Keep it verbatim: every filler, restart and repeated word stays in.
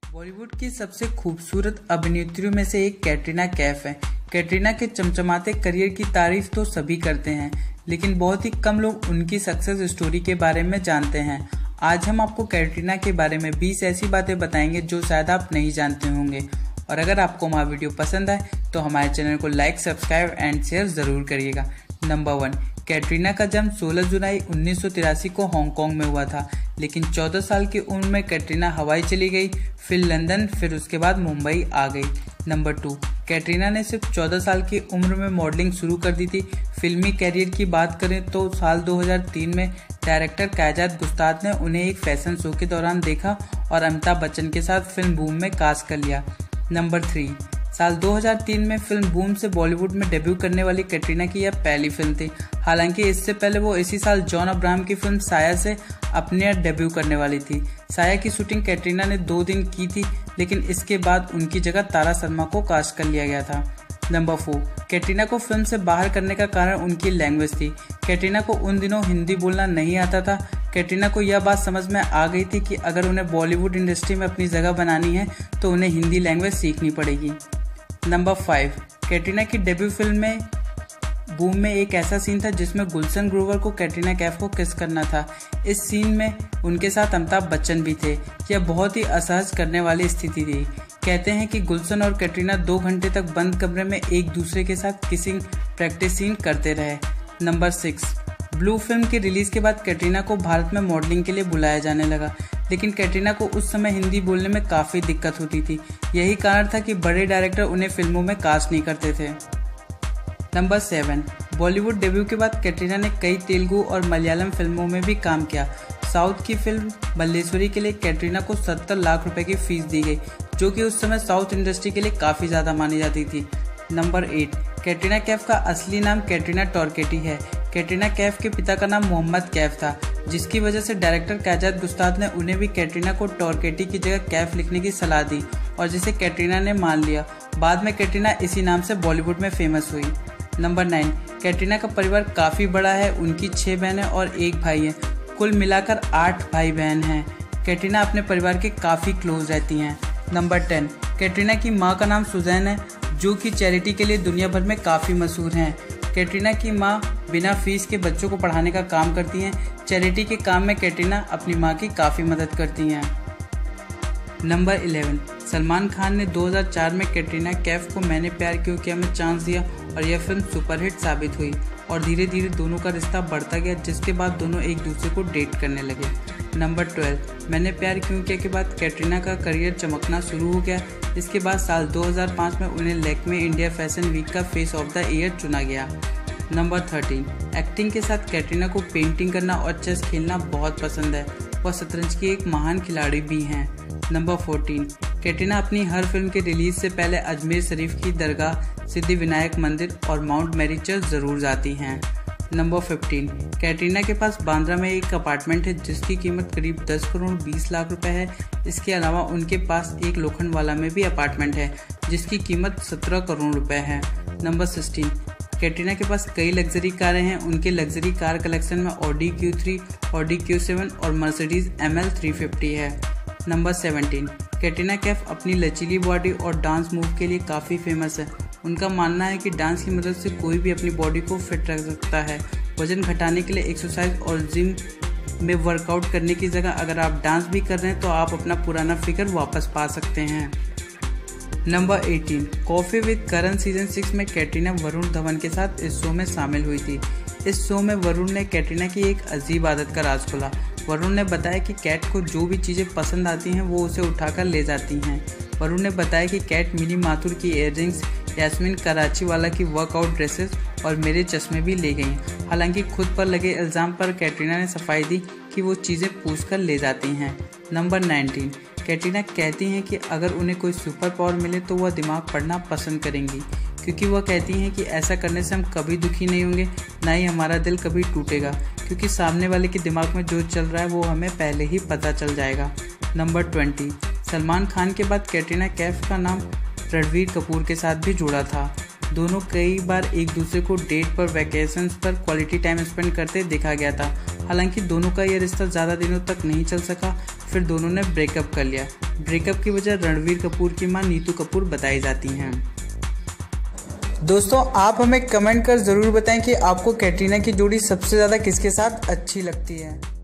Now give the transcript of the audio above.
बॉलीवुड की सबसे खूबसूरत अभिनेत्रियों में से एक कैटरीना कैफ है। कैटरीना के चमचमाते करियर की तारीफ तो सभी करते हैं, लेकिन बहुत ही कम लोग उनकी सक्सेस स्टोरी के बारे में जानते हैं। आज हम आपको कैटरीना के बारे में बीस ऐसी बातें बताएंगे जो शायद आप नहीं जानते होंगे। और अगर आपको हमारा वीडियो पसंद आए तो हमारे चैनल को लाइक, सब्सक्राइब एंड शेयर ज़रूर करिएगा। नंबर वन, कैटरीना का जन्म सोलह जुलाई उन्नीस सौ तिरासी को हांगकांग में हुआ था, लेकिन चौदह साल की उम्र में कैटरीना हवाई चली गई, फिर लंदन, फिर उसके बाद मुंबई आ गई। नंबर टू, कैटरीना ने सिर्फ चौदह साल की उम्र में मॉडलिंग शुरू कर दी थी। फिल्मी कैरियर की बात करें तो साल दो हज़ार तीन में डायरेक्टर कायजात गुस्ताद ने उन्हें एक फैशन शो के दौरान देखा और अमिताभ बच्चन के साथ फिल्म बूम में कास्ट कर लिया। नंबर थ्री, साल दो हज़ार तीन में फिल्म बूम से बॉलीवुड में डेब्यू करने वाली कैटरीना की यह पहली फिल्म थी। हालांकि इससे पहले वो इसी साल जॉन अब्राहम की फिल्म साया से अपने डेब्यू करने वाली थी। साया की शूटिंग कैटरीना ने दो दिन की थी, लेकिन इसके बाद उनकी जगह तारा शर्मा को कास्ट कर लिया गया था। नंबर फोर, कैटरीना को फिल्म से बाहर करने का कारण उनकी लैंग्वेज थी। कैटरीना को उन दिनों हिंदी बोलना नहीं आता था। कैटरीना को यह बात समझ में आ गई थी कि अगर उन्हें बॉलीवुड इंडस्ट्री में अपनी जगह बनानी है तो उन्हें हिंदी लैंग्वेज सीखनी पड़ेगी। नंबर फाइव, कैटरीना की डेब्यू फिल्म में बूम में एक ऐसा सीन था जिसमें गुलशन ग्रोवर को कैटरीना कैफ को किस करना था। इस सीन में उनके साथ अमिताभ बच्चन भी थे। यह बहुत ही असहज करने वाली स्थिति थी। कहते हैं कि गुलशन और कैटरीना दो घंटे तक बंद कमरे में एक दूसरे के साथ किसिंग प्रैक्टिस सीन करते रहे। नंबर सिक्स, ब्लू फिल्म की रिलीज के बाद कैटरीना को भारत में मॉडलिंग के लिए बुलाया जाने लगा, लेकिन कैटरीना को उस समय हिंदी बोलने में काफ़ी दिक्कत होती थी। यही कारण था कि बड़े डायरेक्टर उन्हें फिल्मों में कास्ट नहीं करते थे। नंबर सेवन, बॉलीवुड डेब्यू के बाद कैटरीना ने कई तेलुगु और मलयालम फिल्मों में भी काम किया। साउथ की फिल्म बल्लेश्वरी के लिए कैटरीना को सत्तर लाख रुपए की फीस दी गई, जो कि उस समय साउथ इंडस्ट्री के लिए काफ़ी ज़्यादा मानी जाती थी। नंबर एट, कैटरीना कैफ का असली नाम कैटरीना टॉर्केटी है। कैटरीना कैफ के पिता का नाम मोहम्मद कैफ था, जिसकी वजह से डायरेक्टर कायजात गुस्ताद ने उन्हें भी कैटरीना को टॉर्केटी की जगह कैफ लिखने की सलाह दी और जिसे कैटरीना ने मान लिया। बाद में कैटरीना इसी नाम से बॉलीवुड में फेमस हुई। नंबर नाइन, कैटरीना का परिवार काफ़ी बड़ा है। उनकी छः बहनें और एक भाई है। कुल मिलाकर आठ भाई बहन हैं। कैटरीना अपने परिवार के काफ़ी क्लोज रहती हैं। नंबर टेन, कैटरीना की माँ का नाम सुजैन है, जो कि चैरिटी के लिए दुनिया भर में काफ़ी मशहूर हैं। कैटरीना की माँ बिना फीस के बच्चों को पढ़ाने का काम करती हैं। चैरिटी के काम में कैटरीना अपनी माँ की काफ़ी मदद करती हैं। नंबर इलेवन, सलमान खान ने दो हज़ार चार में कैटरीना कैफ को मैंने प्यार क्यों किया में चांस दिया और यह फिल्म सुपरहिट साबित हुई और धीरे धीरे दोनों का रिश्ता बढ़ता गया, जिसके बाद दोनों एक दूसरे को डेट करने लगे। नंबर ट्वेल्व, मैंने प्यार क्यों किया के बाद कैटरीना का करियर चमकना शुरू हो गया। इसके बाद साल दो हज़ार पाँच में उन्हें लैक्मे इंडिया फैशन वीक का फेस ऑफ द ईयर चुना गया। नंबर थर्टीन, एक्टिंग के साथ कैटरीना को पेंटिंग करना और चेस खेलना बहुत पसंद है। वह शतरंज की एक महान खिलाड़ी भी हैं। नंबर फोर्टीन, कैटरीना अपनी हर फिल्म के रिलीज से पहले अजमेर शरीफ की दरगाह, सिद्धि विनायक मंदिर और माउंट मैरी चर्च ज़रूर जाती हैं। नंबर फिफ्टीन, कैटरीना के पास बांद्रा में एक अपार्टमेंट है जिसकी कीमत करीब दस करोड़ बीस लाख रुपए है। इसके अलावा उनके पास एक लोखंडवाला में भी अपार्टमेंट है जिसकी कीमत सत्रह करोड़ रुपए है। नंबर सिक्सटीन, कैटरीना के पास कई लग्जरी कारें हैं। उनके लग्जरी कार कलेक्शन में Audi Q three, Audi Q seven और Mercedes M L three fifty है। नंबर सेवनटीन, कैटरीना कैफ अपनी लचीली बॉडी और डांस मूव के लिए काफ़ी फेमस है। उनका मानना है कि डांस की मदद से कोई भी अपनी बॉडी को फिट रख सकता है। वजन घटाने के लिए एक्सरसाइज और जिम में वर्कआउट करने की जगह अगर आप डांस भी कर रहे हैं तो आप अपना पुराना फिगर वापस पा सकते हैं। Number eighteen, coffee with Karan season six में कैटरीना वरुण धवन के साथ इस शो में शामिल हुई थी। इस शो में वरुण ने कैटरीना की एक अजीब आदत का राज खोला। वरुण ने बताया कि कैट को जो भी चीज़ें पसंद आती हैं वो उसे उठाकर ले जाती हैं। वरुण ने बताया कि कैट मिनी माथुर की इयररिंग्स, यास्मीन कराची वाला की वर्कआउट ड्रेसेस और मेरे चश्मे भी ले गई। हालांकि खुद पर लगे इल्ज़ाम पर कैटरीना ने सफाई दी कि वो चीज़ें पूछ कर ले जाती हैं। नंबर नाइनटीन, कैटरीना कहती हैं कि अगर उन्हें कोई सुपर पावर मिले तो वह दिमाग पढ़ना पसंद करेंगी, क्योंकि वह कहती हैं कि ऐसा करने से हम कभी दुखी नहीं होंगे, ना ही हमारा दिल कभी टूटेगा, क्योंकि सामने वाले के दिमाग में जो चल रहा है वो हमें पहले ही पता चल जाएगा। नंबर ट्वेंटी, सलमान खान के बाद कैटरीना कैफ का नाम रणबीर कपूर के साथ भी जुड़ा था। दोनों कई बार एक दूसरे को डेट पर, वैकेशंस पर क्वालिटी टाइम स्पेंड करते देखा गया था। हालांकि दोनों का ये रिश्ता ज़्यादा दिनों तक नहीं चल सका, फिर दोनों ने ब्रेकअप कर लिया। ब्रेकअप की वजह रणवीर कपूर की मां नीतू कपूर बताई जाती हैं। दोस्तों, आप हमें कमेंट कर ज़रूर बताएं कि आपको कैटरीना की जोड़ी सबसे ज़्यादा किसके साथ अच्छी लगती है।